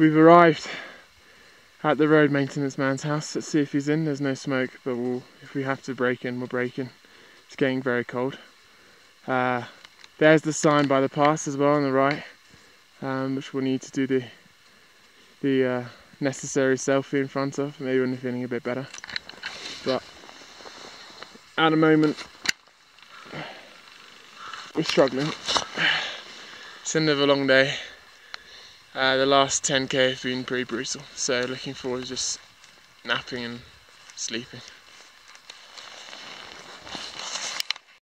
We've arrived at the road maintenance man's house. Let's see if he's in. There's no smoke, but if we have to break in, we'll break in. It's getting very cold. There's the sign by the pass as well on the right, which we'll need to do the necessary selfie in front of, maybe when we're feeling a bit better. But at the moment, we're struggling. It's the end of a long day. The last 10k have been pretty brutal, so looking forward to just napping and sleeping.